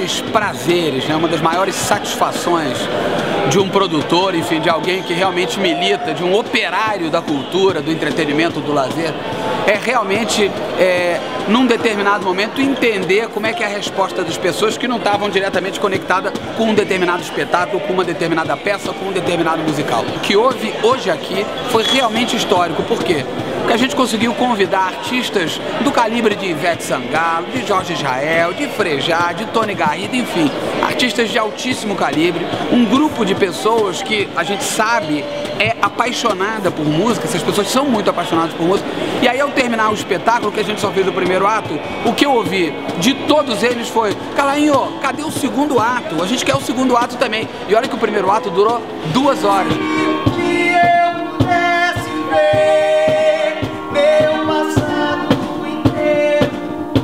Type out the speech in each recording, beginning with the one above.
maiores prazeres, né, uma das maiores satisfações de um produtor, enfim, de alguém que realmente milita, de um operário da cultura, do entretenimento, do lazer, é realmente, num determinado momento, entender como é que é a resposta das pessoas que não estavam diretamente conectadas com um determinado espetáculo, com uma determinada peça, com um determinado musical. O que houve hoje aqui foi realmente histórico. Por quê? Porque a gente conseguiu convidar artistas do calibre de Ivete Sangalo, de Jorge Israel, de Frejá, de Tony Garrido, enfim, artistas de altíssimo calibre, um grupo de pessoas que a gente sabe é apaixonada por música, essas pessoas são muito apaixonadas por música, e aí ao terminar o espetáculo, que a gente só fez o primeiro ato, o que eu ouvi de todos eles foi: Calainho, cadê o segundo ato? A gente quer o segundo ato também. E olha que o primeiro ato durou 2 horas. Que eu pudesse ver meu passado inteiro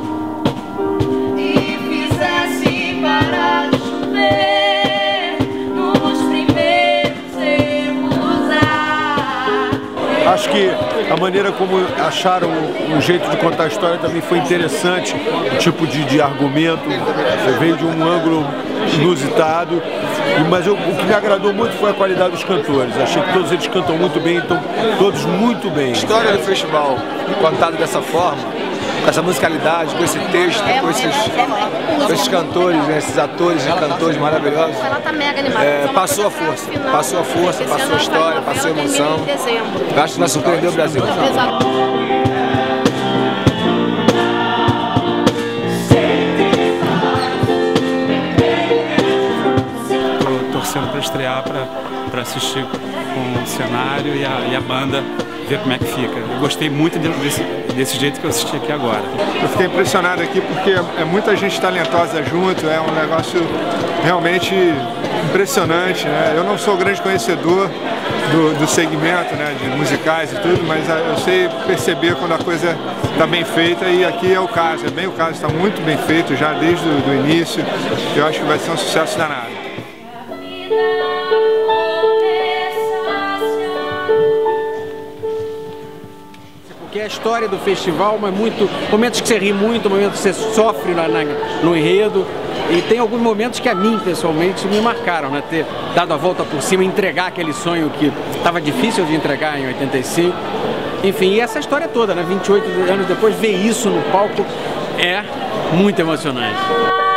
e fizesse parar de chover nos primeiros erros. Acho que a maneira como acharam um jeito de contar a história também foi interessante, o tipo de argumento, veio de um ângulo inusitado, mas o que me agradou muito foi a qualidade dos cantores. Achei que todos eles cantam muito bem, então todos muito bem. A história do festival contada dessa forma, com essa musicalidade, com esse texto, com esses cantores, né, esses atores e cantores maravilhosos, passou a força, passou a história, passou a emoção. Eu acho que vai surpreender o Brasil. Torcendo para estrear, para assistir com o cenário e a banda, ver como é que fica. Eu gostei muito desse jeito que eu assisti aqui agora. Eu fiquei impressionado aqui porque é muita gente talentosa junto, é um negócio realmente impressionante, né? Eu não sou grande conhecedor do segmento, né, de musicais e tudo, mas eu sei perceber quando a coisa está bem feita, e aqui é o caso, é bem o caso, está muito bem feito já desde o início. Eu acho que vai ser um sucesso danado. Porque a história do festival é muito momentos que você ri muito, momentos que você sofre no enredo, e tem alguns momentos que a mim pessoalmente me marcaram, né? Ter dado a volta por cima, entregar aquele sonho que estava difícil de entregar em 85. Enfim, e essa história toda, né? 28 anos depois, ver isso no palco é muito emocionante.